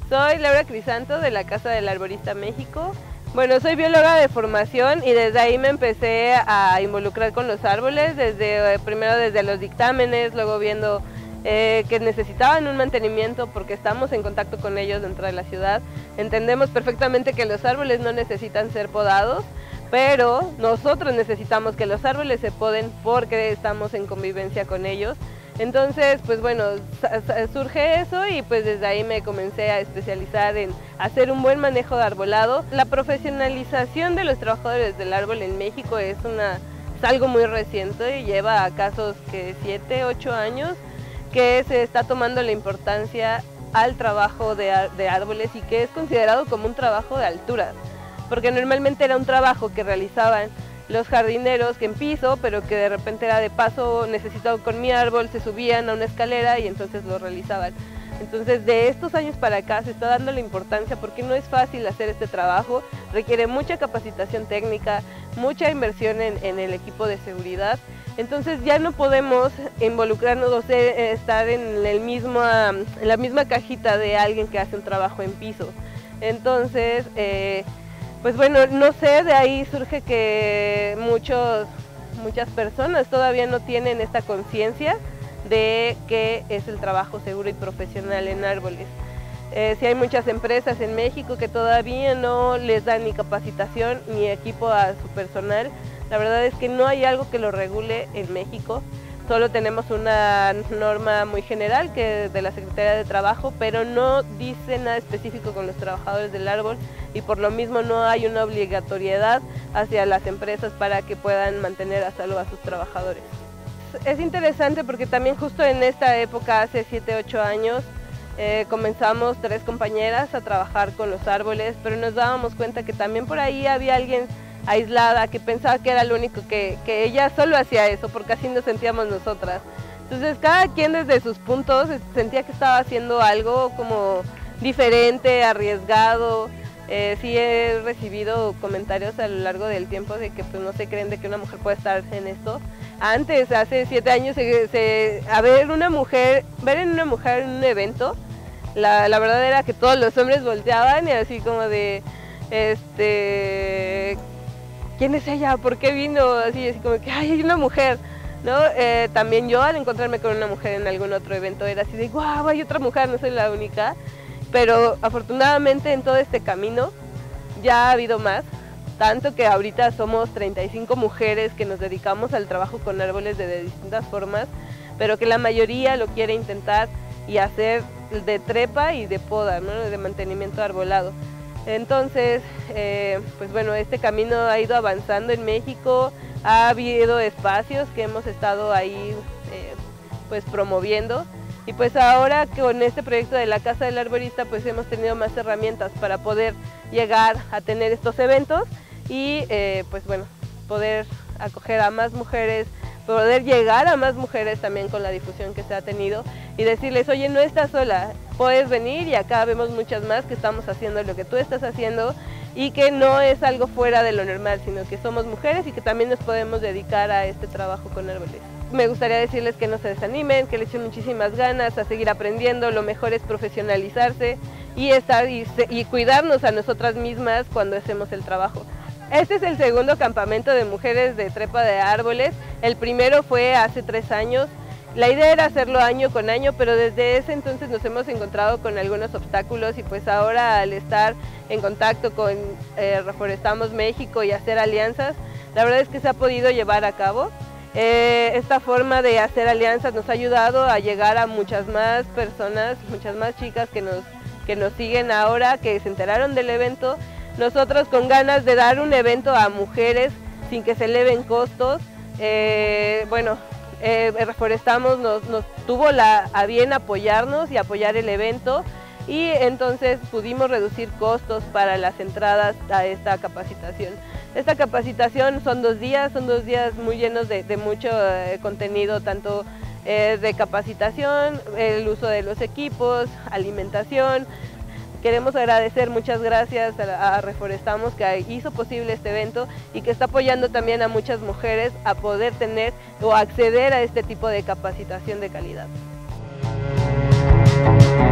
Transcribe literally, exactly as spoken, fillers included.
Soy Laura Crisanto de la Casa del Arborista México. Bueno, soy bióloga de formación y desde ahí me empecé a involucrar con los árboles, desde primero desde los dictámenes, luego viendo eh, que necesitaban un mantenimiento porque estamos en contacto con ellos dentro de la ciudad. Entendemos perfectamente que los árboles no necesitan ser podados, pero nosotros necesitamos que los árboles se poden porque estamos en convivencia con ellos. Entonces, pues bueno, surge eso y pues desde ahí me comencé a especializar en hacer un buen manejo de arbolado. La profesionalización de los trabajadores del árbol en México es, una, es algo muy reciente y lleva a casos que siete, ocho años que se está tomando la importancia al trabajo de, de árboles y que es considerado como un trabajo de altura, porque normalmente era un trabajo que realizaban los jardineros que en piso, pero que de repente era de paso necesitado con mi árbol, se subían a una escalera y entonces lo realizaban. Entonces de estos años para acá se está dando la importancia porque no es fácil hacer este trabajo, requiere mucha capacitación técnica, mucha inversión en, en el equipo de seguridad. Entonces ya no podemos involucrarnos o ser, estar en, el mismo, en la misma cajita de alguien que hace un trabajo en piso. Entonces, eh, pues bueno, no sé, de ahí surge que muchos, muchas personas todavía no tienen esta conciencia de qué es el trabajo seguro y profesional en árboles. Eh, sí hay muchas empresas en México que todavía no les dan ni capacitación ni equipo a su personal. La verdad es que no hay algo que lo regule en México. Solo tenemos una norma muy general que es de la Secretaría de Trabajo, pero no dice nada específico con los trabajadores del árbol y por lo mismo no hay una obligatoriedad hacia las empresas para que puedan mantener a salvo a sus trabajadores. Es interesante porque también justo en esta época, hace siete, ocho años, eh, comenzamos tres compañeras a trabajar con los árboles, pero nos dábamos cuenta que también por ahí había alguien aislada que pensaba que era lo único que, que ella solo hacía eso, porque así nos sentíamos nosotras. Entonces cada quien desde sus puntos sentía que estaba haciendo algo como diferente, arriesgado. Eh, sí he recibido comentarios a lo largo del tiempo de que pues no se creen de que una mujer puede estar en esto. Antes, hace siete años, se, se, a ver una mujer, ver en una mujer en un evento, la, la verdad era que todos los hombres volteaban y así como de, este, ¿quién es ella? ¿Por qué vino? Así, así como que, ay, hay una mujer, ¿no? Eh, también yo al encontrarme con una mujer en algún otro evento era así de, guau, hay otra mujer, no soy la única. Pero afortunadamente en todo este camino ya ha habido más, tanto que ahorita somos treinta y cinco mujeres que nos dedicamos al trabajo con árboles de, de distintas formas, pero que la mayoría lo quiere intentar y hacer de trepa y de poda, ¿no? De mantenimiento arbolado. Entonces, eh, pues bueno, este camino ha ido avanzando en México, ha habido espacios que hemos estado ahí eh, pues promoviendo. Y pues ahora con este proyecto de la Casa del Arborista pues hemos tenido más herramientas para poder llegar a tener estos eventos y eh, pues bueno, poder acoger a más mujeres, poder llegar a más mujeres también con la difusión que se ha tenido y decirles, oye, no estás sola, puedes venir y acá vemos muchas más que estamos haciendo lo que tú estás haciendo y que no es algo fuera de lo normal, sino que somos mujeres y que también nos podemos dedicar a este trabajo con árboles. Me gustaría decirles que no se desanimen, que le echen muchísimas ganas a seguir aprendiendo, lo mejor es profesionalizarse y, estar y, y cuidarnos a nosotras mismas cuando hacemos el trabajo. Este es el segundo campamento de mujeres de trepa de árboles, el primero fue hace tres años. La idea era hacerlo año con año, pero desde ese entonces nos hemos encontrado con algunos obstáculos y pues ahora al estar en contacto con eh, Reforestamos México y hacer alianzas, la verdad es que se ha podido llevar a cabo. Eh, esta forma de hacer alianzas nos ha ayudado a llegar a muchas más personas, muchas más chicas que nos, que nos siguen ahora, que se enteraron del evento. Nosotros con ganas de dar un evento a mujeres sin que se eleven costos, eh, bueno, eh, Reforestamos nos, nos tuvo la, a bien apoyarnos y apoyar el evento y entonces pudimos reducir costos para las entradas a esta capacitación. Esta capacitación son dos días, son dos días muy llenos de, de mucho eh, contenido, tanto eh, de capacitación, el uso de los equipos, alimentación. Queremos agradecer, muchas gracias a, a Reforestamos que hizo posible este evento y que está apoyando también a muchas mujeres a poder tener o acceder a este tipo de capacitación de calidad.